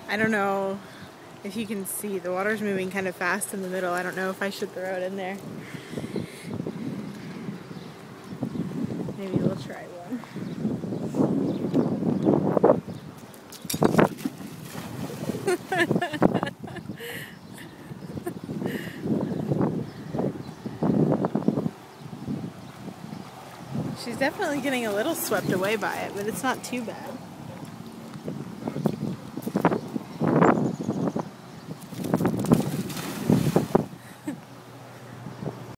I don't know if you can see, the water's moving kind of fast in the middle. I don't know if I should throw it in there. Maybe we'll try one. She's definitely getting a little swept away by it, but it's not too bad.